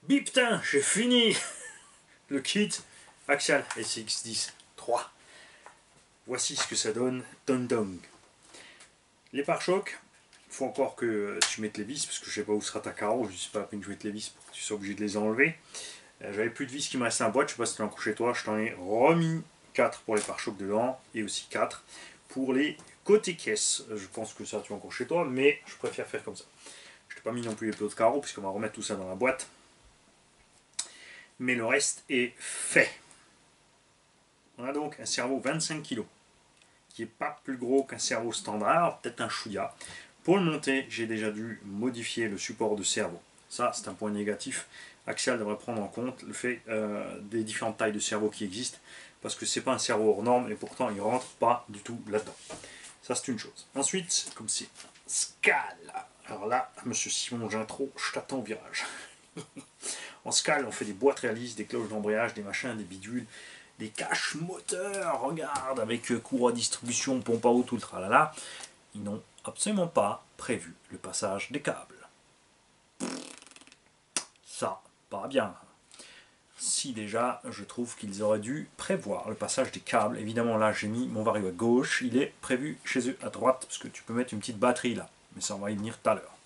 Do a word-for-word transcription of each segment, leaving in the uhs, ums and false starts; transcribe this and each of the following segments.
Biptin, j'ai fini le kit Axial S X dix trois. Voici ce que ça donne. Dong dong. Les pare-chocs, il faut encore que tu mettes les vis parce que je sais pas où sera ta carreau. Je ne sais pas la peine de jouer avec les vis pour que tu sois obligé de les enlever. Euh, J'avais plus de vis qui me restait en boîte. Je sais pas si tu l'as encore chez toi. Je t'en ai remis quatre pour les pare-chocs dedans et aussi quatre pour les côtés caisse. Je pense que ça tu as encore chez toi, mais je préfère faire comme ça. Je t'ai pas mis non plus les plots de carreaux puisqu'on va remettre tout ça dans la boîte. Mais le reste est fait. On a donc un cerveau vingt-cinq kilos, qui n'est pas plus gros qu'un cerveau standard, peut-être un chouïa. Pour le monter, j'ai déjà dû modifier le support de cerveau. Ça, c'est un point négatif. Axial devrait prendre en compte le fait euh, des différentes tailles de cerveau qui existent, parce que c'est pas un cerveau hors norme, et pourtant il ne rentre pas du tout là-dedans. Ça, c'est une chose. Ensuite, comme c'est Scala, alors là, monsieur Simon Gintro, je t'attends au virage. En Scala, on fait des boîtes réalistes, des cloches d'embrayage, des machins, des bidules, des caches moteurs, regarde, avec courroie distribution, pompe à eau, tout le tralala. Ils n'ont absolument pas prévu le passage des câbles. Ça, pas bien. Si déjà, je trouve qu'ils auraient dû prévoir le passage des câbles. Évidemment, là, j'ai mis mon vario à gauche. Il est prévu chez eux à droite, parce que tu peux mettre une petite batterie là. Mais ça, on va y venir tout à l'heure.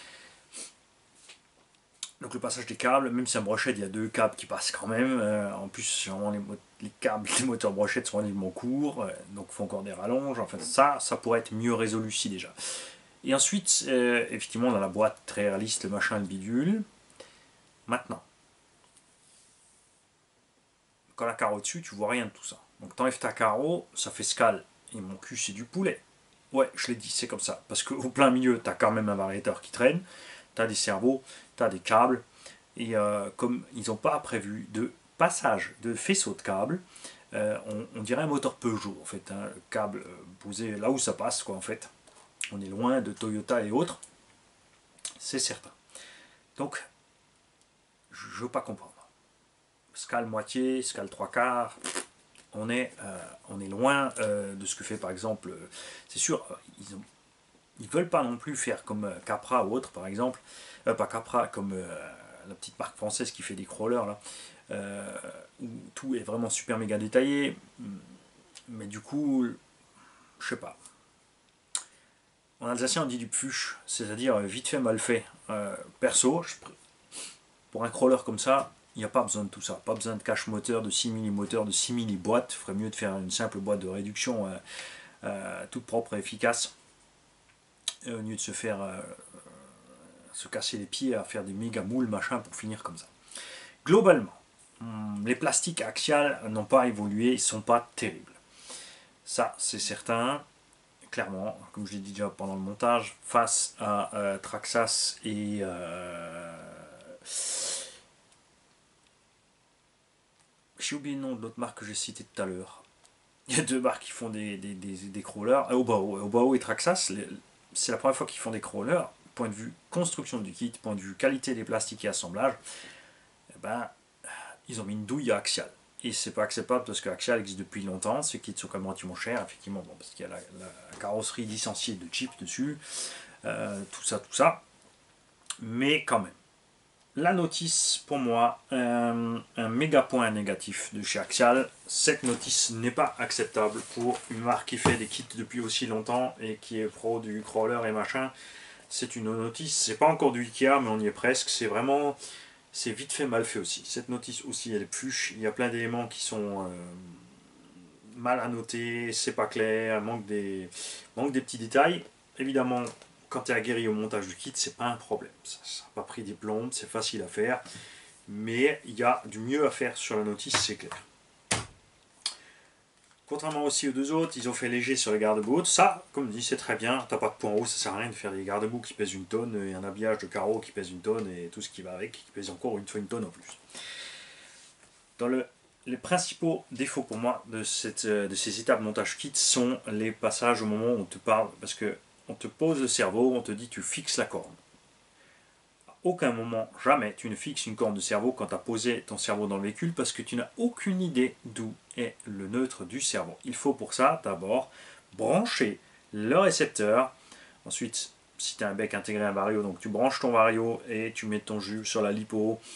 Donc le passage des câbles, même si un brochette, il y a deux câbles qui passent quand même. Euh, en plus, les, les câbles des moteurs brochettes sont relativement courts, euh, donc il faut encore des rallonges. Enfin, ça, ça pourrait être mieux résolu si déjà. Et ensuite, euh, effectivement, dans la boîte très réaliste, le machin, le bidule. Maintenant, quand la carreau dessus, tu vois rien de tout ça. Donc t'enlèves ta carreau, ça fait scale. Et mon cul, c'est du poulet. Ouais, je l'ai dit, c'est comme ça. Parce qu'au plein milieu, t'as quand même un variateur qui traîne. T'as des cerveaux, t'as des câbles. Et euh, comme ils n'ont pas prévu de passage de faisceau de câble, euh, on, on dirait un moteur Peugeot en fait, hein, le câble euh, posé là où ça passe quoi en fait. On est loin de Toyota et autres, c'est certain. Donc, je ne veux pas comprendre. Scale moitié, scale trois quarts, on est, euh, on est loin euh, de ce que fait par exemple, euh, c'est sûr, ils ont, ils veulent pas non plus faire comme euh, Capra ou autre par exemple, euh, pas Capra, comme euh, la petite marque française qui fait des crawlers là, euh, où tout est vraiment super méga détaillé, mais du coup, je sais pas. En alsacien on dit du pfuch, c'est-à-dire vite fait mal fait. Euh, perso, je, pour un crawler comme ça, il n'y a pas besoin de tout ça, pas besoin de cache moteur, de six millimoteurs, de six milliboîtes, il ferait mieux de faire une simple boîte de réduction euh, euh, toute propre et efficace, au lieu de se faire euh, se casser les pieds à faire des méga moules machin pour finir comme ça. Globalement, les plastiques axiales n'ont pas évolué, ils ne sont pas terribles. Ça, c'est certain. Clairement, comme je l'ai dit déjà pendant le montage, face à euh, Traxxas et... Euh... J'ai oublié le nom de l'autre marque que j'ai cité tout à l'heure. Il y a deux marques qui font des, des, des, des crawlers. Obao, Obao et Traxxas, c'est la première fois qu'ils font des crawlers. Point de vue construction du kit, point de vue qualité des plastiques et assemblage, eh ben, ils ont mis une douille à Axial. Et c'est pas acceptable parce que Axial existe depuis longtemps, ces kits sont quand même relativement chers, effectivement, bon, parce qu'il y a la, la carrosserie licenciée de Jeep dessus, euh, tout ça, tout ça. Mais quand même, la notice, pour moi, euh, un méga point négatif de chez Axial. Cette notice n'est pas acceptable pour une marque qui fait des kits depuis aussi longtemps et qui est pro du crawler et machin. C'est une notice, c'est pas encore du Ikea, mais on y est presque. C'est vraiment, c'est vite fait, mal fait aussi. Cette notice aussi, elle est pluche. Il y a plein d'éléments qui sont euh, mal à noter, c'est pas clair, manque des, manque des petits détails. Évidemment, quand tu es aguerri au montage du kit, c'est pas un problème. Ça n'a pas pris des plombes, c'est facile à faire. Mais il y a du mieux à faire sur la notice, c'est clair. Contrairement aussi aux deux autres, ils ont fait léger sur les garde-boue. Ça, comme dit, c'est très bien. T'as pas de point haut, ça sert à rien de faire des garde-boue qui pèsent une tonne et un habillage de carreaux qui pèse une tonne et tout ce qui va avec, qui pèse encore une fois une tonne en plus. Dans le, les principaux défauts pour moi de, cette, de ces étapes de montage kit sont les passages au moment où on te parle, parce que on te pose le cerveau, on te dit tu fixes la corne. À aucun moment, jamais, tu ne fixes une corne de cerveau quand tu as posé ton cerveau dans le véhicule parce que tu n'as aucune idée d'où est le neutre du cerveau. Il faut pour ça d'abord brancher le récepteur. Ensuite, si tu as un bec intégré à un vario, donc tu branches ton vario et tu mets ton jus sur la lipo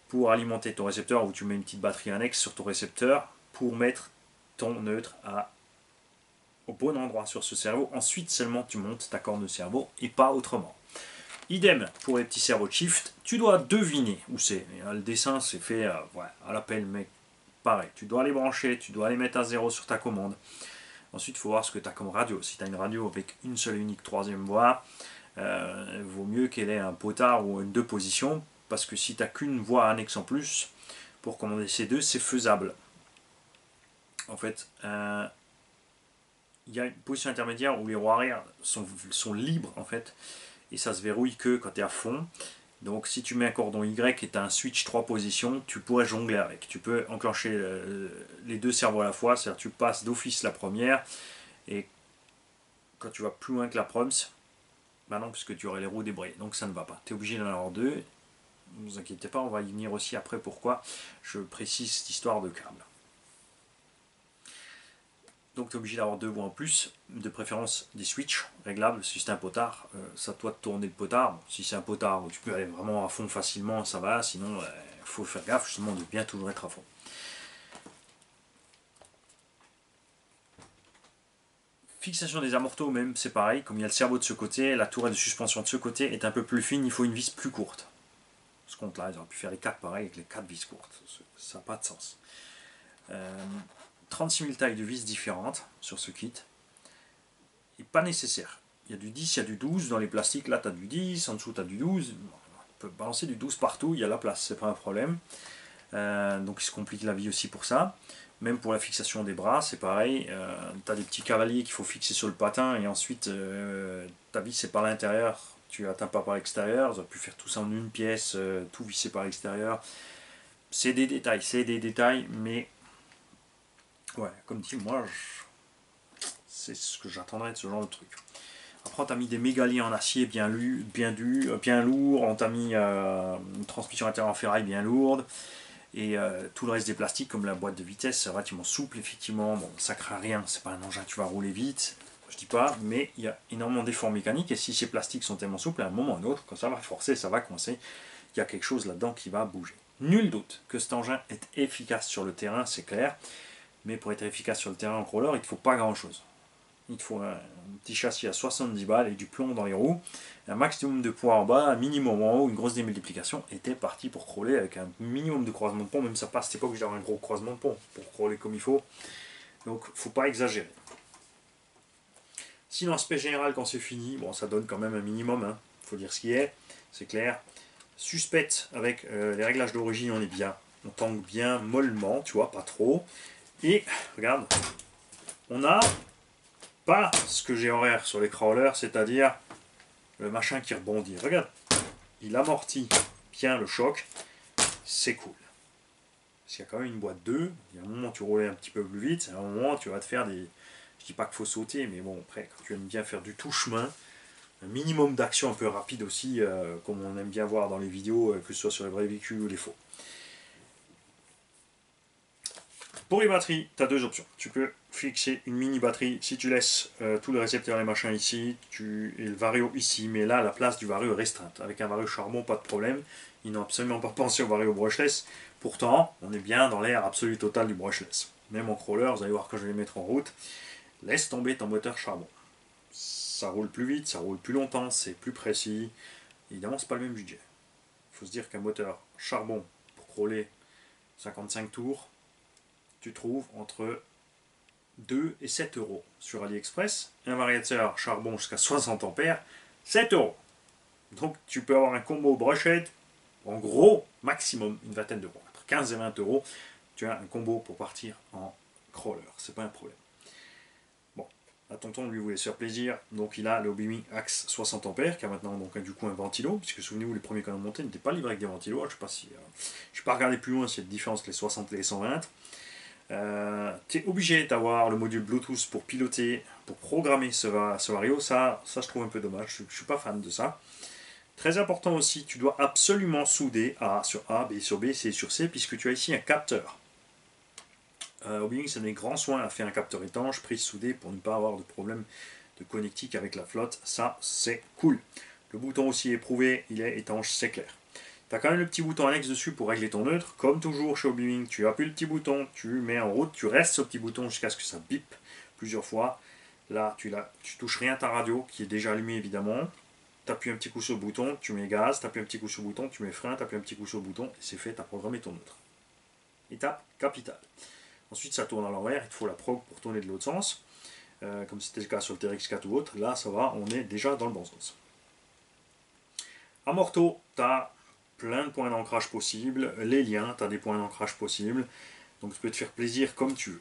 pour alimenter ton récepteur, où tu mets une petite batterie annexe sur ton récepteur pour mettre ton neutre à, au bon endroit sur ce cerveau. Ensuite seulement tu montes ta corne de cerveau et pas autrement. Idem pour les petits cerveaux de shift, tu dois deviner où c'est. Le dessin c'est fait euh, ouais, à l'appel, mais pareil, tu dois les brancher, tu dois les mettre à zéro sur ta commande. Ensuite il faut voir ce que tu as comme radio. Si tu as une radio avec une seule et unique troisième voie, euh, il vaut mieux qu'elle ait un potard ou une deux positions, parce que si tu n'as qu'une voie annexe en plus, pour commander ces deux, c'est faisable. En fait, euh, il y a une position intermédiaire où les roues arrière sont, sont libres en fait, et ça se verrouille que quand tu es à fond. Donc si tu mets un cordon Y et tu as un switch trois positions, tu pourrais jongler avec. Tu peux enclencher euh, les deux cerveaux à la fois, c'est-à-dire tu passes d'office la première, et quand tu vas plus loin que la proms, bah non, puisque tu aurais les roues débrayées, donc ça ne va pas. Tu es obligé d'en avoir deux. Ne vous inquiétez pas, on va y venir aussi après pourquoi je précise cette histoire de câble. Donc tu es obligé d'avoir deux voies en plus, de préférence des switches réglables. Si c'est un potard, euh, ça doit te tourner le potard. Bon, si c'est un potard où tu peux aller vraiment à fond facilement, ça va. Sinon, il euh, faut faire gaffe justement de bien toujours être à fond. Fixation des amortos, même c'est pareil. Comme il y a le cerveau de ce côté, la tourelle de suspension de ce côté est un peu plus fine. Il faut une vis plus courte. Ce compte-là, ils auraient pu faire les quatre pareil avec les quatre vis courtes. Ça n'a pas de sens. Euh, trente-six mille tailles de vis différentes sur ce kit. Et pas nécessaire. Il y a du dix, il y a du douze dans les plastiques. Là, tu as du dix, en dessous, tu as du douze. On peut balancer du douze partout, il y a la place, c'est pas un problème. Euh, donc, il se complique la vie aussi pour ça. Même pour la fixation des bras, c'est pareil. Euh, tu as des petits cavaliers qu'il faut fixer sur le patin et ensuite, euh, ta vis, c'est par l'intérieur. Tu atteins pas par l'extérieur. Ils auraient pu faire tout ça en une pièce, euh, tout visser par l'extérieur. C'est des détails, c'est des détails, mais ouais, comme dit, moi, je... c'est ce que j'attendrais de ce genre de truc. Après, on t'a mis des mégaliers en acier bien, lu, bien, du, bien lourds, on t'a mis euh, une transmission intérieure en ferraille bien lourde, et euh, tout le reste des plastiques, comme la boîte de vitesse, c'est relativement souple, effectivement. Bon, ça craint rien, c'est pas un engin, tu vas rouler vite, je dis pas, mais il y a énormément d'efforts mécaniques, et si ces plastiques sont tellement souples, à un moment ou à un autre, quand ça va forcer, ça va coincer, il y a quelque chose là-dedans qui va bouger. Nul doute que cet engin est efficace sur le terrain, c'est clair. Mais pour être efficace sur le terrain en crawler, il ne faut pas grand chose. Il faut un, un petit châssis à soixante-dix balles et du plomb dans les roues, un maximum de poids en bas, un minimum en haut, une grosse démultiplication. Et t'es parti pour crawler avec un minimum de croisement de pont, même ça passe, c'était pas obligé d'avoir un gros croisement de pont pour crawler comme il faut. Donc il ne faut pas exagérer. Sinon, aspect général, quand c'est fini, bon, ça donne quand même un minimum, il hein. faut dire ce qui est, c'est clair. Suspecte avec euh, les réglages d'origine, on est bien. On tangue bien mollement, tu vois, pas trop. Et regarde, on n'a pas ce que j'ai en R sur les crawlers, c'est-à-dire le machin qui rebondit. Regarde, il amortit bien le choc, c'est cool. Parce qu'il y a quand même une boîte deux, il y a un moment où tu roulais un petit peu plus vite, à un moment tu vas te faire des... Je dis pas qu'il faut sauter, mais bon, après, quand tu aimes bien faire du tout chemin, un minimum d'action un peu rapide aussi, euh, comme on aime bien voir dans les vidéos, euh, que ce soit sur les vrais véhicules ou les faux. Pour les batteries, tu as deux options. Tu peux fixer une mini batterie si tu laisses euh, tout le récepteur et machin ici, tu, et le vario ici, mais là la place du vario est restreinte. Avec un vario charbon, pas de problème. Ils n'ont absolument pas pensé au vario brushless. Pourtant, on est bien dans l'air absolu total du brushless. Même en crawler, vous allez voir quand je vais les mettre en route, laisse tomber ton moteur charbon. Ça roule plus vite, ça roule plus longtemps, c'est plus précis. Évidemment, c'est pas le même budget. Il faut se dire qu'un moteur charbon pour crawler cinquante-cinq tours, tu trouves entre deux et sept euros sur AliExpress. Un variateur charbon jusqu'à soixante ampères, sept euros. Donc tu peux avoir un combo brochette, en gros, maximum une vingtaine d'euros. Entre quinze et vingt euros, tu as un combo pour partir en crawler. C'est pas un problème. Bon, à tonton, lui, voulait se faire plaisir. Donc il a le Obi-Wan Axe soixante ampères, qui a maintenant donc du coup un ventilo, puisque souvenez-vous, les premiers canons montés n'étaient pas livrés avec des ventilos. Je ne sais pas si... Euh, je n'ai pas regardé plus loin s'il y a une différence entre les soixante et les cent vingt. Euh, tu es obligé d'avoir le module Bluetooth pour piloter, pour programmer ce, ce vario. Ça, ça, je trouve un peu dommage. Je ne suis pas fan de ça. Très important aussi, tu dois absolument souder A sur A, B sur B, C sur C, puisque tu as ici un capteur. Euh, Obi-Wan, ça met grand soin à faire un capteur étanche, prise soudée, pour ne pas avoir de problème de connectique avec la flotte. Ça, c'est cool. Le bouton aussi éprouvé, il est étanche, c'est clair. Tu as quand même le petit bouton annexe dessus pour régler ton neutre. Comme toujours chez Obiwing, tu appuies le petit bouton, tu mets en route, tu restes au petit bouton jusqu'à ce que ça bip plusieurs fois. Là, tu, la, tu touches rien à ta radio qui est déjà allumée évidemment. Tu appuies un petit coup sur le bouton, tu mets gaz, tu appuies un petit coup sur le bouton, tu mets frein, tu appuies un petit coup sur le bouton et c'est fait, tu as programmé ton neutre. Étape capitale. Ensuite, ça tourne à l'envers, il te faut la prog pour tourner de l'autre sens. Euh, comme c'était le cas sur le T R X quatre ou autre, là ça va, on est déjà dans le bon sens. À Morteau, tu as plein de points d'ancrage possibles, les liens, tu as des points d'ancrage possibles, donc tu peux te faire plaisir comme tu veux.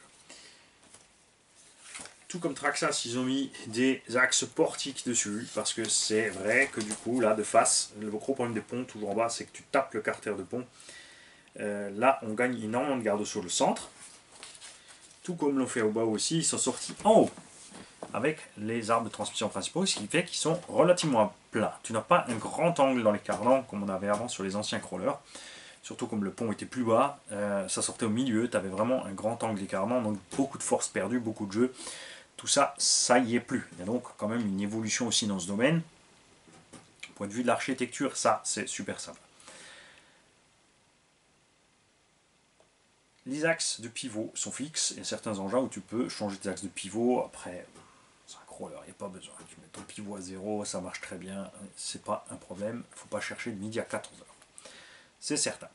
Tout comme Traxxas, ils ont mis des axes portiques dessus, parce que c'est vrai que du coup, là, de face, le gros problème des ponts, toujours en bas, c'est que tu tapes le carter de pont. Euh, là, on gagne énormément de garde sur le centre. Tout comme l'ont fait au bas aussi, ils sont sortis en haut, avec les arbres de transmission principaux, ce qui fait qu'ils sont relativement plats. Tu n'as pas un grand angle dans les cardans, comme on avait avant sur les anciens crawlers. Surtout comme le pont était plus bas, euh, ça sortait au milieu, tu avais vraiment un grand angle des cardans, donc beaucoup de force perdue, beaucoup de jeu. Tout ça, ça y est plus. Il y a donc quand même une évolution aussi dans ce domaine. Du point de vue de l'architecture, ça, c'est super simple. Les axes de pivot sont fixes. Il y a certains engins où tu peux changer tes axes de pivot. Après, c'est un crawler, il n'y a pas besoin. Tu mets ton pivot à zéro, ça marche très bien. C'est pas un problème. Il ne faut pas chercher de midi à quatorze heures. C'est certain.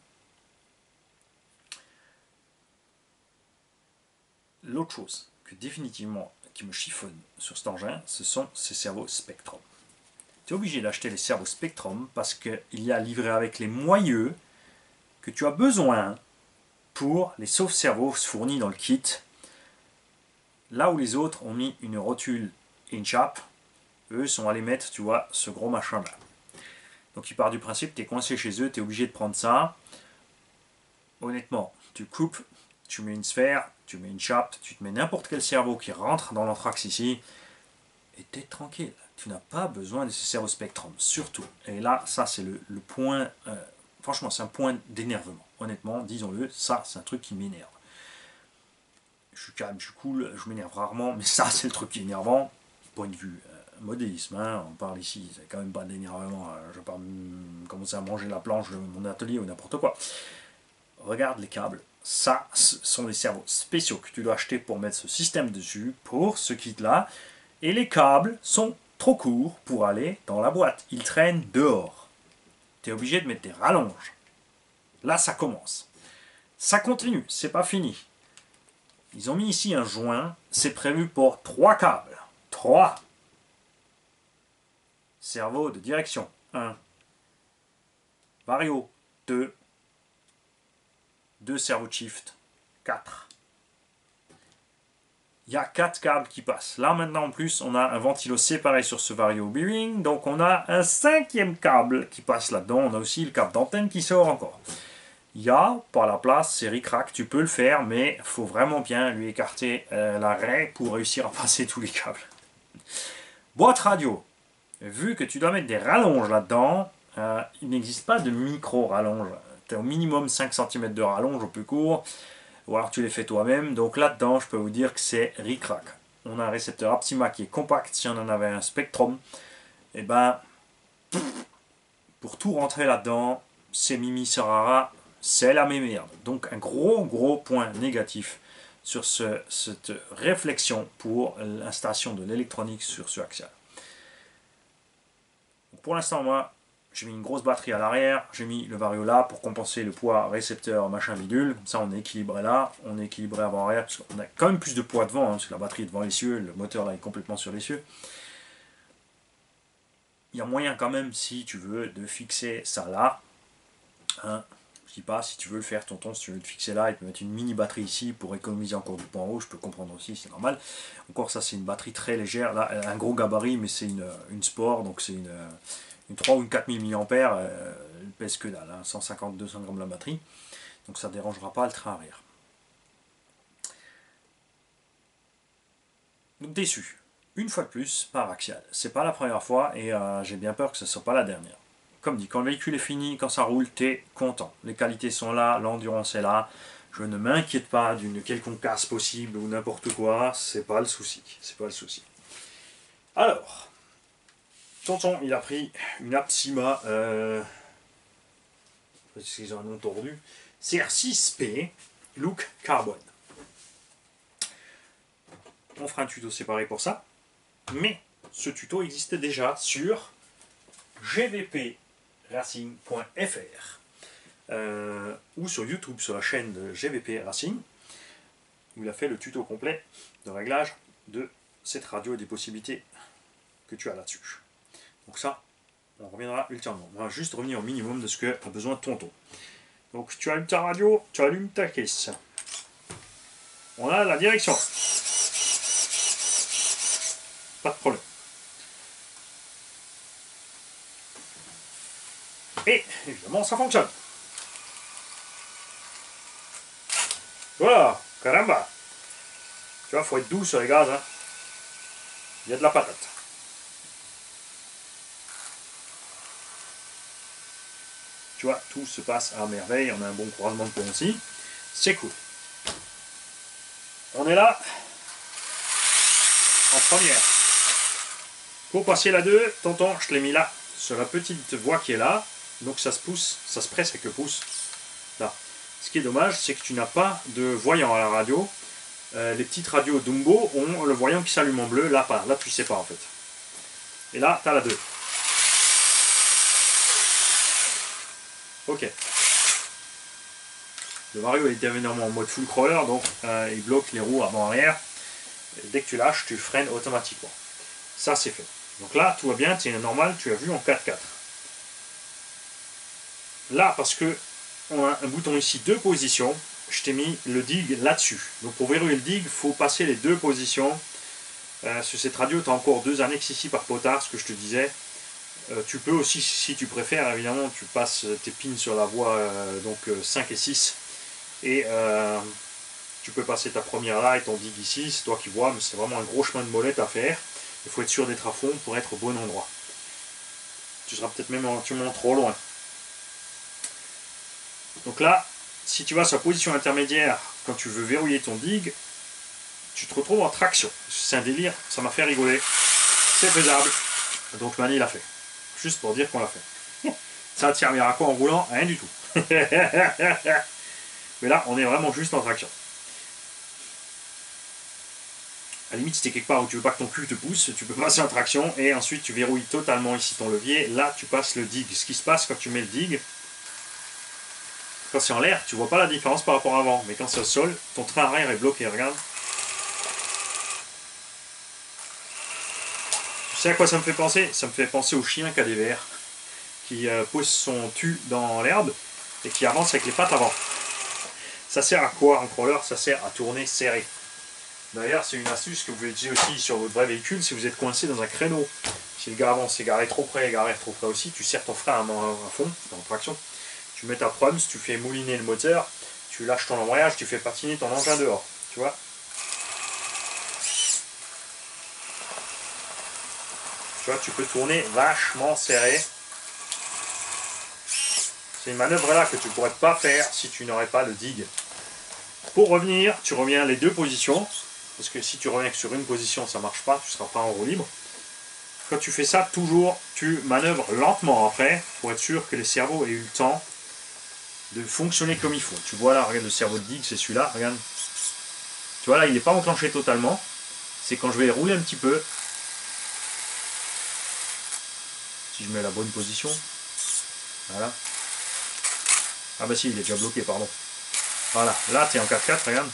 L'autre chose que définitivement qui me chiffonne sur cet engin, ce sont ces servos Spectrum. Tu es obligé d'acheter les servos Spectrum parce qu'il y a livré avec les moyeux que tu as besoin pour les sauve-servos fournis dans le kit. Là où les autres ont mis une rotule et une chape, eux sont allés mettre, tu vois, ce gros machin là. Donc ils partent du principe, tu es coincé chez eux, tu es obligé de prendre ça. Honnêtement, tu coupes, tu mets une sphère, tu mets une chape, tu te mets n'importe quel servot qui rentre dans l'anthrax ici, et tu es tranquille. Tu n'as pas besoin de ce servo Spectrum, surtout. Et là, ça c'est le, le point, euh, franchement c'est un point d'énervement. Honnêtement, disons-le, ça c'est un truc qui m'énerve. Je suis calme, je suis cool, je m'énerve rarement, mais ça c'est le truc qui est énervant. Point de vue euh, modélisme, hein, on parle ici, c'est quand même pas d'énervement, euh, je vais pas commencer à manger la planche de mon atelier ou n'importe quoi. Regarde les câbles, ça ce sont des servos spéciaux que tu dois acheter pour mettre ce système dessus, pour ce kit là, et les câbles sont trop courts pour aller dans la boîte, ils traînent dehors. Tu es obligé de mettre des rallonges. Là ça commence. Ça continue, c'est pas fini. Ils ont mis ici un joint, c'est prévu pour trois câbles. trois. Servo de direction, un. Vario, deux. deux servos de shift, quatre. Il y a quatre câbles qui passent. Là maintenant en plus, on a un ventilo séparé sur ce Vario Bearing, donc on a un cinquième câble qui passe là-dedans. On a aussi le câble d'antenne qui sort encore. Il y a, par la place, c'est ric-rac, tu peux le faire, mais il faut vraiment bien lui écarter euh, la raie pour réussir à passer tous les câbles. Boîte radio. Vu que tu dois mettre des rallonges là-dedans, euh, il n'existe pas de micro-rallonge. Tu as au minimum cinq centimètres de rallonge au plus court, ou alors tu les fais toi-même. Donc là-dedans, je peux vous dire que c'est ric-rac. On a un récepteur Apsima qui est compact. Si on en avait un Spectrum, et ben, pour tout rentrer là-dedans, c'est Mimi Serrara, c'est la même merde. Donc un gros gros point négatif sur ce, cette réflexion pour l'installation de l'électronique sur ce axial. Pour l'instant, moi, j'ai mis une grosse batterie à l'arrière, j'ai mis le Vario là pour compenser le poids récepteur machin bidule. Comme ça, on est équilibré là, on est équilibré avant-arrière, parce qu'on a quand même plus de poids devant, hein, parce que la batterie est devant les cieux, le moteur là est complètement sur les cieux. Il y a moyen quand même, si tu veux, de fixer ça là. Hein. Je dis pas, si tu veux le faire, tonton, si tu veux le fixer là, il peut mettre une mini batterie ici pour économiser encore du poids en haut, je peux comprendre aussi, c'est normal. Encore ça, c'est une batterie très légère, là, elle a un gros gabarit, mais c'est une, une sport, donc c'est une, une trois ou une quatre mille milliampères, euh, elle pèse que dalle, hein, cent cinquante à deux cents grammes la batterie, donc ça ne dérangera pas le train arrière. Donc déçu, une fois de plus, par axial. C'est pas la première fois et euh, j'ai bien peur que ce ne soit pas la dernière. Comme dit, quand le véhicule est fini, quand ça roule, t'es content. Les qualités sont là, l'endurance est là. Je ne m'inquiète pas d'une quelconque casse possible ou n'importe quoi. C'est pas le souci. C'est pas le souci. Alors, tonton, il a pris une Apsima. Euh, parce qu'ils ont un nom tordu, C R six P Look Carbone. On fera un tuto séparé pour ça, mais ce tuto existe déjà sur g v p racing point f r euh, ou sur YouTube, sur la chaîne de G V P Racing, où il a fait le tuto complet de réglage de cette radio et des possibilités que tu as là-dessus. Donc ça, on reviendra ultérieurement. On va juste revenir au minimum de ce que a besoin tonton. Donc tu allumes ta radio, tu allumes ta caisse. On a la direction. Pas de problème. Et évidemment, ça fonctionne. Voilà, caramba. Tu vois, il faut être doux sur les gaz. Hein. Il y a de la patate. Tu vois, tout se passe à merveille. On a un bon croisement de pont aussi. C'est cool. On est là. En première. Pour passer la deux, tonton, je te l'ai mis là, sur la petite voie qui est là. Donc ça se pousse, ça se presse avec le pouce. Là. Ce qui est dommage, c'est que tu n'as pas de voyant à la radio. Euh, les petites radios Dumbo ont le voyant qui s'allume en bleu. Là, pas. Là, tu ne sais pas en fait. Et là, tu as la deux. Ok. Le Vario est évidemment en mode full crawler, donc euh, il bloque les roues avant-arrière. Dès que tu lâches, tu freines automatiquement. Ça, c'est fait. Donc là, tout va bien, c'est normal, tu as vu en quatre quatre. Là, parce que on a un bouton ici, deux positions, je t'ai mis le dig là-dessus. Donc pour verrouiller le dig, il faut passer les deux positions. Euh, sur cette radio, tu as encore deux annexes ici par potard, ce que je te disais. Euh, tu peux aussi, si tu préfères, évidemment, tu passes tes pins sur la voie euh, donc euh, cinq et six. Et euh, tu peux passer ta première là et ton dig ici, c'est toi qui vois, mais c'est vraiment un gros chemin de molette à faire. Il faut être sûr d'être à fond pour être au bon endroit. Tu seras peut-être même éventuellement trop loin. Donc là, si tu vas sur la position intermédiaire, quand tu veux verrouiller ton dig, tu te retrouves en traction. C'est un délire, ça m'a fait rigoler. C'est faisable. Donc Mani l'a fait. Juste pour dire qu'on l'a fait. Ça te servira à quoi en roulant? Rien du tout. Mais là, on est vraiment juste en traction. À la limite, si tu es quelque part où tu veux pas que ton cul te pousse, tu peux passer en traction et ensuite tu verrouilles totalement ici ton levier. Là, tu passes le dig. Ce qui se passe quand tu mets le dig, quand c'est en l'air, tu vois pas la différence par rapport à avant. Mais quand c'est au sol, ton train arrière est bloqué. Regarde. Tu sais à quoi ça me fait penser? Ça me fait penser au chien qui a des vers, qui euh, pose son tu dans l'herbe et qui avance avec les pattes avant. Ça sert à quoi un crawler? Ça sert à tourner serré. D'ailleurs, c'est une astuce que vous pouvez utiliser aussi sur votre vrai véhicule si vous êtes coincé dans un créneau. Si le gars avance, c'est garé trop près, garé trop près aussi, tu serres ton frein à fond, en traction. Tu mets ta prums, tu fais mouliner le moteur, tu lâches ton embrayage, tu fais patiner ton engin dehors. Tu vois? Tu vois, tu peux tourner vachement serré. C'est une manœuvre là que tu ne pourrais pas faire si tu n'aurais pas le dig. Pour revenir, tu reviens les deux positions. Parce que si tu reviens que sur une position, ça ne marche pas, tu ne seras pas en roue libre. Quand tu fais ça, toujours, tu manœuvres lentement après, pour être sûr que les cerveaux aient eu le temps de fonctionner comme il faut. Tu vois là, regarde le cerveau de dig, c'est celui-là, regarde. Tu vois là, il n'est pas enclenché totalement. C'est quand je vais rouler un petit peu. Si je mets la bonne position. Voilà. Ah bah si, il est déjà bloqué, pardon. Voilà, là tu es en quatre quatre, regarde.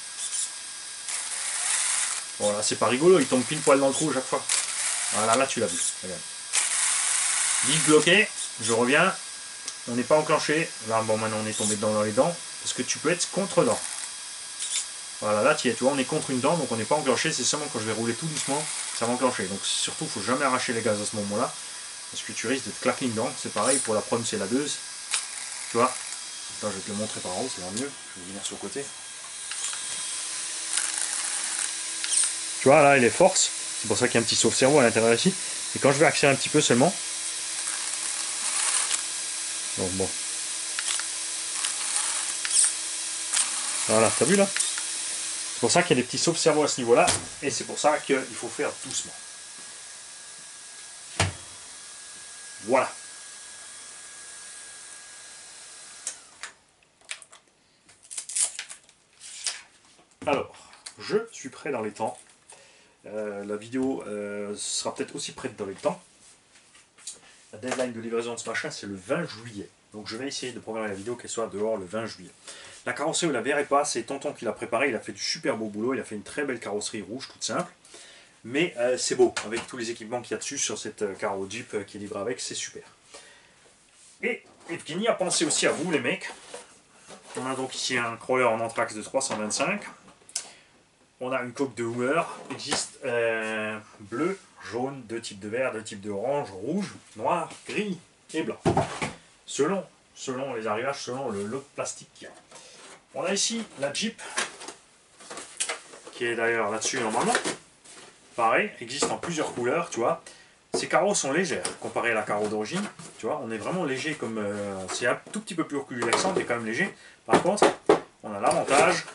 Voilà, c'est pas rigolo, il tombe pile poil dans le trou chaque fois. Voilà, là tu l'as vu, regarde. Dig bloqué, je reviens. On n'est pas enclenché. Là, bon, maintenant on est tombé dedans dans les dents. Parce que tu peux être contre-dent. Voilà, là tu es, tu vois, on est contre une dent, donc on n'est pas enclenché. C'est seulement quand je vais rouler tout doucement, ça va enclencher. Donc surtout, il ne faut jamais arracher les gaz à ce moment-là. Parce que tu risques de te claquer une dent. C'est pareil pour la prom, c'est la deux. Tu vois. Attends, je vais te le montrer par en haut, ça va mieux. Je vais venir sur le côté. Tu vois, là, il est force. C'est pour ça qu'il y a un petit sauve-cerveau à l'intérieur ici. Et quand je vais accélérer un petit peu seulement. Donc bon. Voilà, t'as vu là? C'est pour ça qu'il y a des petits sauve-cerveau à ce niveau-là. Et c'est pour ça qu'il faut faire doucement. Voilà. Alors, je suis prêt dans les temps. Euh, la vidéo euh, sera peut-être aussi prête dans les temps. La deadline de livraison de ce machin, c'est le vingt juillet. Donc je vais essayer de programmer la vidéo qu'elle soit dehors le vingt juillet. La carrosserie, vous la verrez pas, c'est Tonton qui l'a préparée. Il a fait du super beau boulot. Il a fait une très belle carrosserie rouge, toute simple. Mais euh, c'est beau, avec tous les équipements qu'il y a dessus sur cette euh, carro Jeep euh, qui est livrée avec, c'est super. Et Evgeny a pensé aussi à vous, les mecs. On a donc ici un crawler en anthrax de trois cent vingt-cinq. On a une coque de Hummer. Il existe euh, bleu, jaune, deux types de vert, deux types de orange, rouge, noir, gris et blanc. Selon, selon les arrivages, selon le lot de plastique qu'il y a. On a ici la Jeep, qui est d'ailleurs là-dessus normalement. Pareil, existe en plusieurs couleurs, tu vois. Ces carreaux sont légers comparé à la carreau d'origine. Tu vois, on est vraiment léger comme... Euh, c'est un tout petit peu plus lourd que du Lexan, mais quand même léger. Par contre, on a l'avantage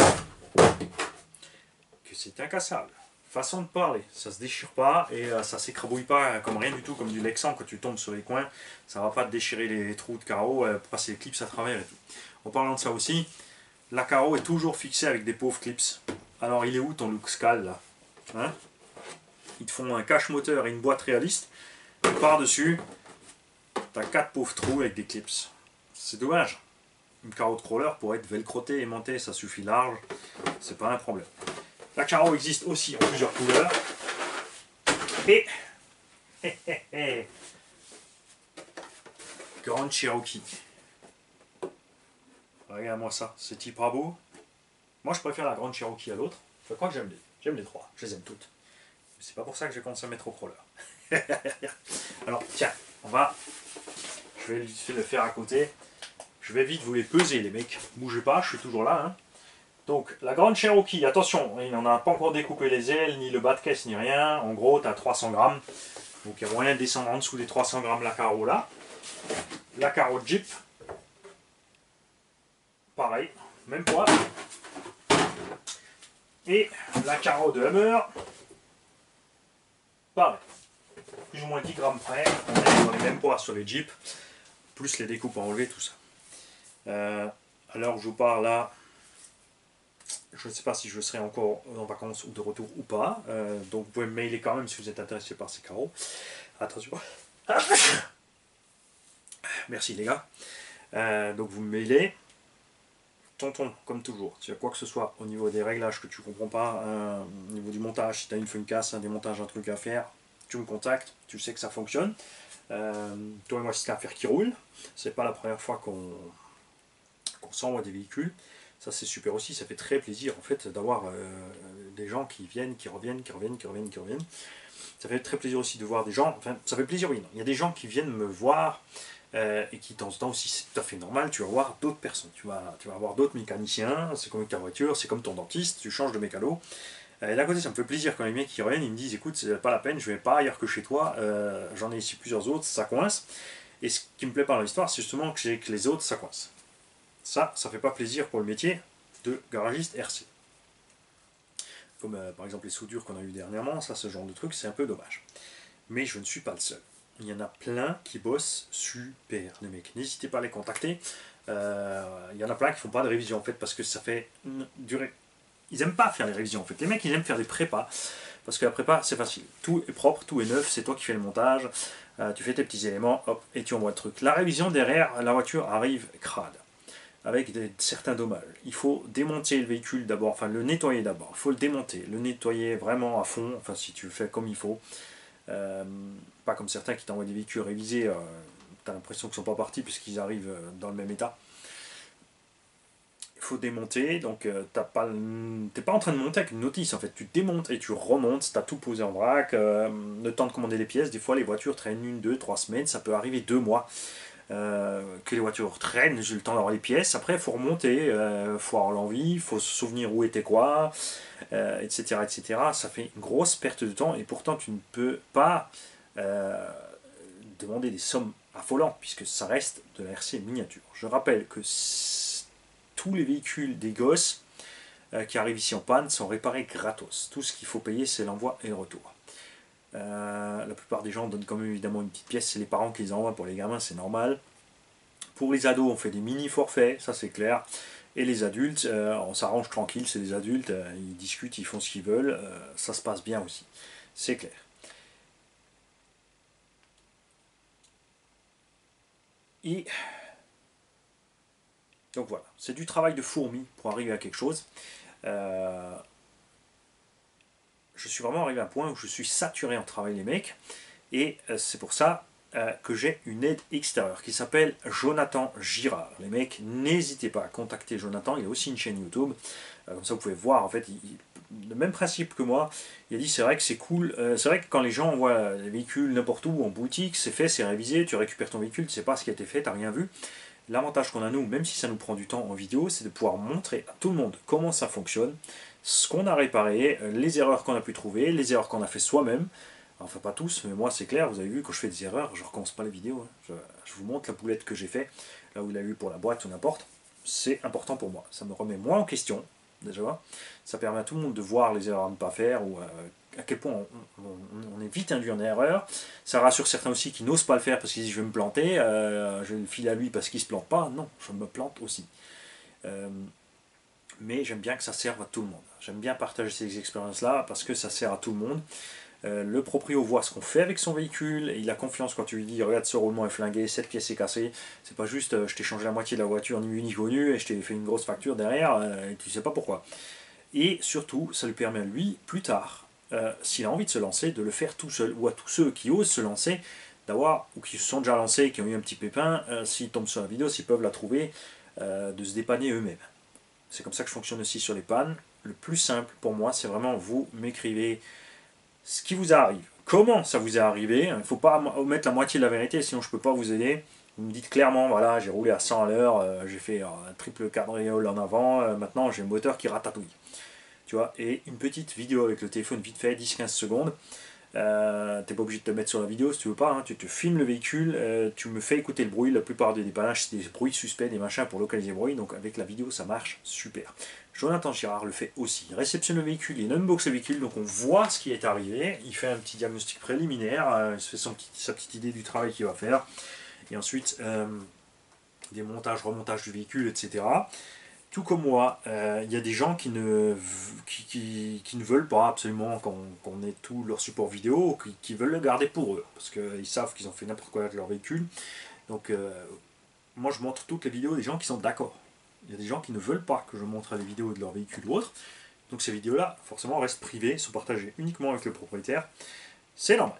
que c'est incassable. Façon de parler, ça se déchire pas et euh, ça s'écrabouille pas comme rien du tout, comme du Lexan. Quand tu tombes sur les coins, ça va pas te déchirer les trous de carreau, euh, passer les clips à travers et tout. En parlant de ça aussi, la carreau est toujours fixée avec des pauvres clips. Alors il est où ton look scal là, hein? Ils te font un cache moteur et une boîte réaliste. Par-dessus, tu as quatre pauvres trous avec des clips. C'est dommage. Une carreau de crawler pour être velcrotée et montée, ça suffit large. C'est pas un problème. La carreau existe aussi en plusieurs couleurs. Et... Grande Cherokee. Regarde-moi ça, c'est hyper beau. Moi je préfère la Grande Cherokee à l'autre. Je crois que j'aime les, j'aime les trois, je les aime toutes. C'est pas pour ça que j'ai commencé à mettre au crawler. Alors tiens, on va... Je vais le faire à côté. Je vais vite vous les peser les mecs. Bougez pas, je suis toujours là. Hein. Donc la Grande Cherokee, attention, il n'en a pas encore découpé les ailes, ni le bas de caisse, ni rien. En gros, tu as trois cents grammes. Donc il y a moyen de descendre en dessous des trois cents grammes la carreau là. La carreau Jeep. Pareil, même poids. Et la carreau de Hummer. Pareil, plus ou moins dix grammes près, on est dans les mêmes poids sur les Jeeps, plus les découpes à enlever, tout ça. Euh, à l'heure où je vous parle là, je ne sais pas si je serai encore en vacances ou de retour ou pas, euh, donc vous pouvez me mailer quand même si vous êtes intéressé par ces carreaux. Attention. Merci les gars. Euh, donc vous me mailez. Tonton, comme toujours, s'il y a quoi que ce soit au niveau des réglages que tu ne comprends pas, euh, au niveau du montage, si tu as une funcasse, un démontage, un truc à faire, tu me contactes, tu sais que ça fonctionne. Euh, toi et moi, c'est l'affaire qui roule. C'est pas la première fois qu'on qu'on s'envoie des véhicules. Ça, c'est super aussi. Ça fait très plaisir en fait d'avoir euh, des gens qui viennent, qui reviennent, qui reviennent, qui reviennent, qui reviennent. Ça fait très plaisir aussi de voir des gens. Enfin, ça fait plaisir, oui. Non. Il y a des gens qui viennent me voir. Euh, et qui, de temps en temps aussi, c'est tout à fait normal, tu vas voir d'autres personnes, tu vas, tu vas avoir d'autres mécaniciens, c'est comme ta voiture, c'est comme ton dentiste, tu changes de mécano. Euh, et d'un côté, ça me fait plaisir quand les mecs qui reviennent, ils me disent, écoute, c'est pas la peine, je vais pas ailleurs que chez toi, euh, j'en ai ici plusieurs autres, ça coince. Et ce qui me plaît pas dans l'histoire, c'est justement que, que les autres, ça coince. Ça, ça fait pas plaisir pour le métier de garagiste R C. Comme euh, par exemple les soudures qu'on a eues dernièrement, ça, ce genre de truc, c'est un peu dommage. Mais je ne suis pas le seul. Il y en a plein qui bossent super, les mecs. N'hésitez pas à les contacter. Euh, il y en a plein qui font pas de révision en fait parce que ça fait durer. Ils aiment pas faire les révisions en fait. Les mecs ils aiment faire des prépas parce que la prépa c'est facile. Tout est propre, tout est neuf, c'est toi qui fais le montage. Euh, tu fais tes petits éléments, hop, et tu envoies le truc. La révision derrière, la voiture arrive crade avec des, certains dommages. Il faut démonter le véhicule d'abord, enfin le nettoyer d'abord. Il faut le démonter, le nettoyer vraiment à fond. Enfin si tu le fais comme il faut. Euh, pas comme certains qui t'envoient des véhicules révisés, euh, tu as l'impression qu'ils ne sont pas partis puisqu'ils arrivent euh, dans le même état. Il faut démonter, donc euh, tu n'es pas en train de monter avec une notice en fait, tu démontes et tu remontes, tu as tout posé en vrac, euh, le temps de commander les pièces, des fois les voitures traînent une, deux, trois semaines, ça peut arriver deux mois. Euh, que les voitures traînent, j'ai le temps d'avoir les pièces, après il faut remonter, il euh, faut avoir l'envie, il faut se souvenir où était quoi, euh, et cetera, et cetera. Ça fait une grosse perte de temps et pourtant tu ne peux pas euh, demander des sommes affolantes puisque ça reste de la R C miniature. Je rappelle que tous les véhicules des gosses euh, qui arrivent ici en panne sont réparés gratos. Tout ce qu'il faut payer c'est l'envoi et le retour. Euh, la plupart des gens donnent quand même évidemment une petite pièce, c'est les parents qui les envoient, pour les gamins c'est normal. Pour les ados on fait des mini forfaits, ça c'est clair, Et les adultes, euh, on s'arrange tranquille, c'est des adultes, euh, ils discutent, ils font ce qu'ils veulent, euh, ça se passe bien aussi, c'est clair. Et donc voilà, c'est du travail de fourmi pour arriver à quelque chose. Euh, je suis vraiment arrivé à un point où je suis saturé en travail les mecs, et euh, c'est pour ça euh, que j'ai une aide extérieure qui s'appelle Jonathan Girard. Les mecs, n'hésitez pas à contacter Jonathan, il a aussi une chaîne YouTube, euh, comme ça vous pouvez voir, en fait, il, il, le même principe que moi, il a dit c'est vrai que c'est cool, euh, c'est vrai que quand les gens voient les véhicules n'importe où, en boutique, c'est fait, c'est révisé, tu récupères ton véhicule, tu sais pas ce qui a été fait, t'as rien vu. L'avantage qu'on a nous, même si ça nous prend du temps en vidéo, c'est de pouvoir montrer à tout le monde comment ça fonctionne, ce qu'on a réparé, les erreurs qu'on a pu trouver, les erreurs qu'on a fait soi-même. Enfin pas tous, mais moi c'est clair, vous avez vu, quand je fais des erreurs, je recommence pas les vidéos. Hein. Je, je vous montre la boulette que j'ai fait, là où il a eu pour la boîte ou n'importe. C'est important pour moi. Ça me remet moins en question, déjà. Ça permet à tout le monde de voir les erreurs à ne pas faire, ou euh, à quel point on, on, on est vite induit en erreur. Ça rassure certains aussi qui n'osent pas le faire parce qu'ils disent je vais me planter, euh, je vais le filer à lui parce qu'il ne se plante pas. Non, je me plante aussi. Euh, mais j'aime bien que ça serve à tout le monde. J'aime bien partager ces expériences-là parce que ça sert à tout le monde. Euh, le proprio voit ce qu'on fait avec son véhicule, et il a confiance quand tu lui dis regarde ce roulement est flingué, cette pièce est cassée. C'est pas juste euh, je t'ai changé la moitié de la voiture ni vu ni connu et je t'ai fait une grosse facture derrière euh, et tu sais pas pourquoi. Et surtout, ça lui permet à lui, plus tard, euh, s'il a envie de se lancer, de le faire tout seul, ou à tous ceux qui osent se lancer, d'avoir, ou qui se sont déjà lancés, qui ont eu un petit pépin, euh, s'ils tombent sur la vidéo, s'ils peuvent la trouver, euh, de se dépanner eux-mêmes. C'est comme ça que je fonctionne aussi sur les pannes. Le plus simple pour moi, c'est vraiment vous m'écrivez ce qui vous arrive, comment ça vous est arrivé. Il ne faut pas omettre la moitié de la vérité, sinon je ne peux pas vous aider. Vous me dites clairement, voilà, j'ai roulé à cent à l'heure, euh, j'ai fait un triple cabriole en avant, euh, maintenant j'ai un moteur qui ratatouille. Tu vois, et une petite vidéo avec le téléphone vite fait, dix quinze secondes. Euh, t'es pas obligé de te mettre sur la vidéo si tu veux pas, hein. Tu te filmes le véhicule, euh, tu me fais écouter le bruit. La plupart des dépannages c'est des bruits suspects, des machins pour localiser le bruit, donc avec la vidéo ça marche super. Jonathan Girard le fait aussi, il réceptionne le véhicule, il unbox le véhicule, donc on voit ce qui est arrivé, il fait un petit diagnostic préliminaire, euh, il se fait son petit, sa petite idée du travail qu'il va faire, et ensuite euh, des montages, remontages du véhicule, et cetera. Tout comme moi, il euh, y a des gens qui ne, qui, qui, qui ne veulent pas absolument qu'on qu'on ait tout leur support vidéo, qui, qui veulent le garder pour eux, parce qu'ils savent qu'ils ont fait n'importe quoi avec leur véhicule. Donc euh, moi je montre toutes les vidéos des gens qui sont d'accord. Il y a des gens qui ne veulent pas que je montre les vidéos de leur véhicule ou autre. Donc ces vidéos-là, forcément, restent privées, sont partagées uniquement avec le propriétaire. C'est normal.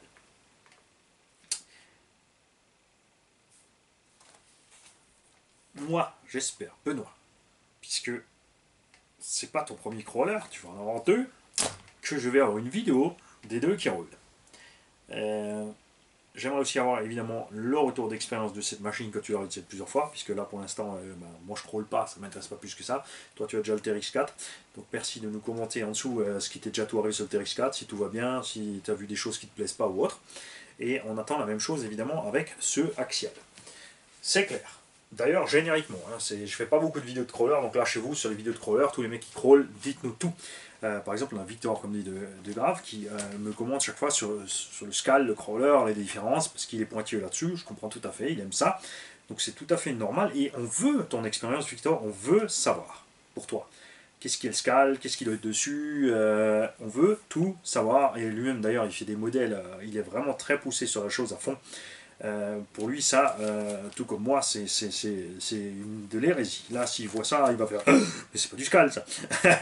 Moi, j'espère, Benoît, puisque c'est pas ton premier crawler, tu vas en avoir deux, que je vais avoir une vidéo des deux qui roulent. Euh, J'aimerais aussi avoir évidemment le retour d'expérience de cette machine que tu as utilisée plusieurs fois, puisque là pour l'instant, euh, bah, moi je crawl pas, ça ne m'intéresse pas plus que ça. Toi tu as déjà le T R X quatre, donc merci de nous commenter en dessous euh, ce qui t'est déjà tout arrivé sur le T R X quatre, si tout va bien, si tu as vu des choses qui te plaisent pas ou autre. Et on attend la même chose évidemment avec ce Axial. C'est clair. D'ailleurs, génériquement, hein, je fais pas beaucoup de vidéos de crawler, donc là chez vous, sur les vidéos de crawler, tous les mecs qui crawlent, dites-nous tout. Euh, par exemple, un Victor, comme dit de, de Grave, qui euh, me commente chaque fois sur, sur le scal, le crawler, les différences, parce qu'il est pointilleux là-dessus, je comprends tout à fait, il aime ça. Donc c'est tout à fait normal, et on veut ton expérience, Victor, on veut savoir, pour toi. Qu'est-ce qu'il y a le scal, qu'est-ce qu'il doit être dessus, euh, on veut tout savoir, et lui-même d'ailleurs, il fait des modèles, euh, il est vraiment très poussé sur la chose à fond. Euh, pour lui, ça, euh, tout comme moi, c'est de l'hérésie. Là, s'il voit ça, il va faire mais c'est pas du scal, ça.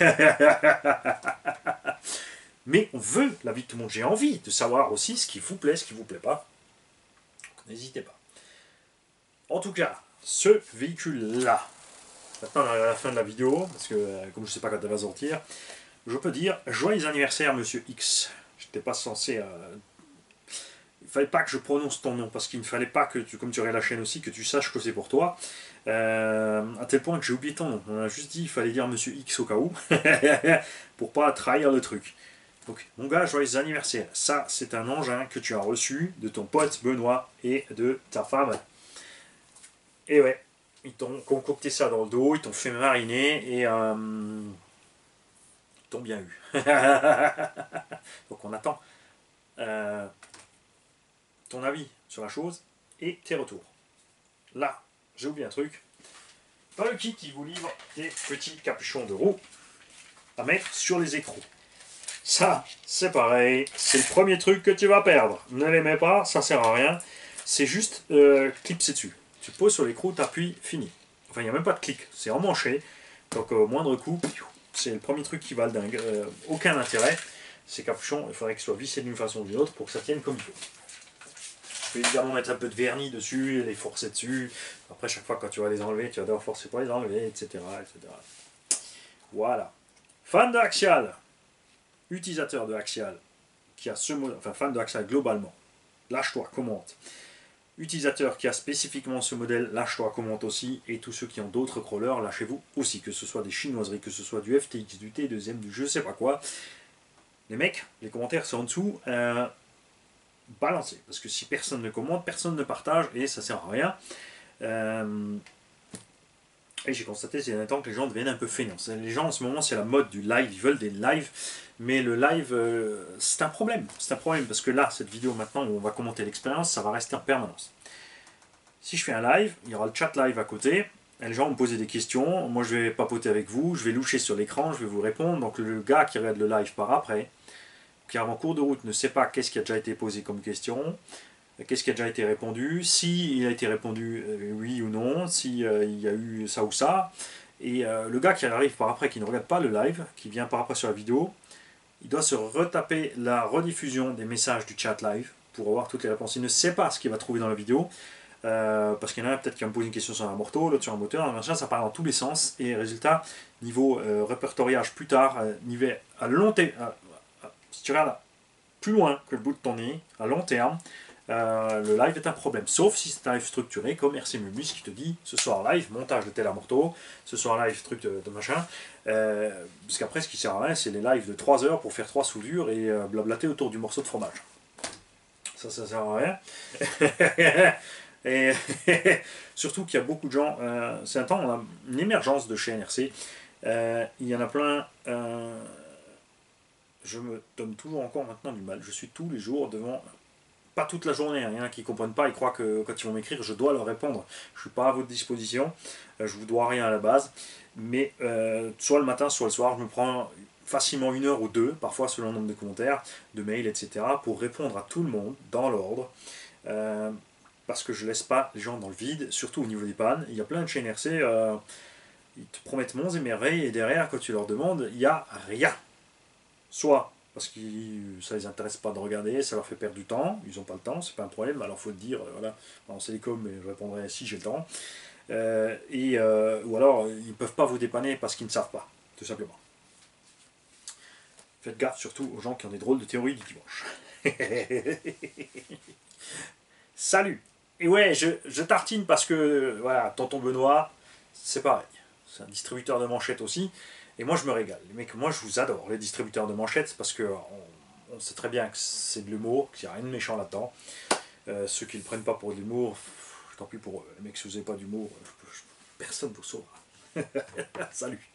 Mais on veut la vie de tout le monde. J'ai envie de savoir aussi ce qui vous plaît, ce qui vous plaît pas. N'hésitez pas. En tout cas, ce véhicule-là, maintenant à la fin de la vidéo, parce que euh, comme je sais pas quand elle va sortir, je peux dire joyeux anniversaire, monsieur X. J'étais pas censé. Euh, Il ne fallait pas que je prononce ton nom, parce qu'il ne fallait pas que, tu, comme tu aurais la chaîne aussi, que tu saches que c'est pour toi. Euh, à tel point que j'ai oublié ton nom. On a juste dit qu'il fallait dire Monsieur X au cas où, pour pas trahir le truc. Donc, mon gars, joyeux anniversaire. Ça, c'est un engin que tu as reçu de ton pote Benoît et de ta femme. Et ouais, ils t'ont concocté ça dans le dos, ils t'ont fait mariner et euh, ils t'ont bien eu. Donc, on attend. Euh, ton avis sur la chose et tes retours. Là, j'ai oublié un truc. Dans le kit, il vous livre des petits capuchons de roue à mettre sur les écrous. Ça, c'est pareil, c'est le premier truc que tu vas perdre. Ne les mets pas, ça sert à rien. C'est juste euh, clipser dessus. Tu poses sur l'écrou, tu appuies, fini. Enfin, il n'y a même pas de clic, c'est emmanché. Donc au moindre coup, c'est le premier truc qui va le dingue. Euh, aucun intérêt. Ces capuchons, il faudrait qu'ils soient vissés d'une façon ou d'une autre pour que ça tienne comme il faut. Tu peux évidemment mettre un peu de vernis dessus, les forcer dessus. Après, chaque fois quand tu vas les enlever, tu vas devoir forcer pour les enlever, et cetera et cetera. Voilà. Fan de Axial, utilisateur de Axial, qui a ce modèle, enfin fan de Axial globalement, lâche-toi, commente. Utilisateur qui a spécifiquement ce modèle, lâche-toi, commente aussi. Et tous ceux qui ont d'autres crawlers, lâchez-vous aussi. Que ce soit des chinoiseries, que ce soit du F T X, du T deux M, du je sais pas quoi. Les mecs, les commentaires sont en dessous. Euh, balancez. Parce que si personne ne commente, personne ne partage et ça sert à rien. Euh, et j'ai constaté ces derniers temps que les gens deviennent un peu feignants. Les gens en ce moment, c'est la mode du live. Ils veulent des lives. Mais le live, euh, c'est un problème. C'est un problème parce que là, cette vidéo maintenant où on va commenter l'expérience, ça va rester en permanence. Si je fais un live, il y aura le chat live à côté. Les gens vont me poser des questions. Moi, je vais papoter avec vous. Je vais loucher sur l'écran. Je vais vous répondre. Donc, le gars qui regarde le live par après, qui en cours de route ne sait pas qu'est-ce qui a déjà été posé comme question, qu'est-ce qui a déjà été répondu, si il a été répondu euh, oui ou non, si euh, il y a eu ça ou ça. Et euh, le gars qui arrive par après, qui ne regarde pas le live, qui vient par après sur la vidéo, il doit se retaper la rediffusion des messages du chat live pour avoir toutes les réponses. Il ne sait pas ce qu'il va trouver dans la vidéo. Euh, parce qu'il y en a un peut-être qui va me poser une question sur un morteau, l'autre sur un moteur, un machin, ça part dans tous les sens. Et résultat, niveau euh, répertoriage plus tard, euh, niveau à long terme, si tu regardes plus loin que le bout de ton nez, à long terme, euh, le live est un problème. Sauf si c'est un live structuré comme R C Mubus qui te dit ce soir live, montage de tel amorto, ce soir live, truc de, de machin. Euh, parce qu'après, ce qui sert à rien, c'est les lives de trois heures pour faire trois soudures et euh, blablater autour du morceau de fromage. Ça, ça sert à rien. Et surtout qu'il y a beaucoup de gens, euh, c'est un temps, on a une émergence de chez N R C, euh, il y en a plein, euh, je me donne toujours encore maintenant du mal, je suis tous les jours devant, pas toute la journée, il y en a qui ne comprennent pas, ils croient que quand ils vont m'écrire, je dois leur répondre, je ne suis pas à votre disposition, euh, je ne vous dois rien à la base, mais euh, soit le matin, soit le soir, je me prends facilement une heure ou deux, parfois selon le nombre de commentaires, de mails, et cetera, pour répondre à tout le monde, dans l'ordre, euh, parce que je laisse pas les gens dans le vide, surtout au niveau des pannes. Il y a plein de chaînes R C, euh, ils te promettent monts et merveilles, et derrière, quand tu leur demandes, il n'y a rien. Soit parce que ça les intéresse pas de regarder, ça leur fait perdre du temps, ils n'ont pas le temps, c'est pas un problème, alors il faut te dire, euh, voilà, en télécom, je répondrai si j'ai le temps. Euh, et, euh, ou alors, ils ne peuvent pas vous dépanner parce qu'ils ne savent pas, tout simplement. Faites gaffe surtout aux gens qui ont des drôles de théories du dimanche. Salut! Et ouais, je, je tartine parce que, voilà, tonton Benoît, c'est pareil. C'est un distributeur de manchettes aussi. Et moi, je me régale. Les mecs, moi, je vous adore, les distributeurs de manchettes, parce que on, on sait très bien que c'est de l'humour, qu'il n'y a rien de méchant là-dedans. Euh, ceux qui ne le prennent pas pour de l'humour, tant pis pour eux. Les mecs, si vous n'avez pas d'humour, personne ne vous sauvera. Salut!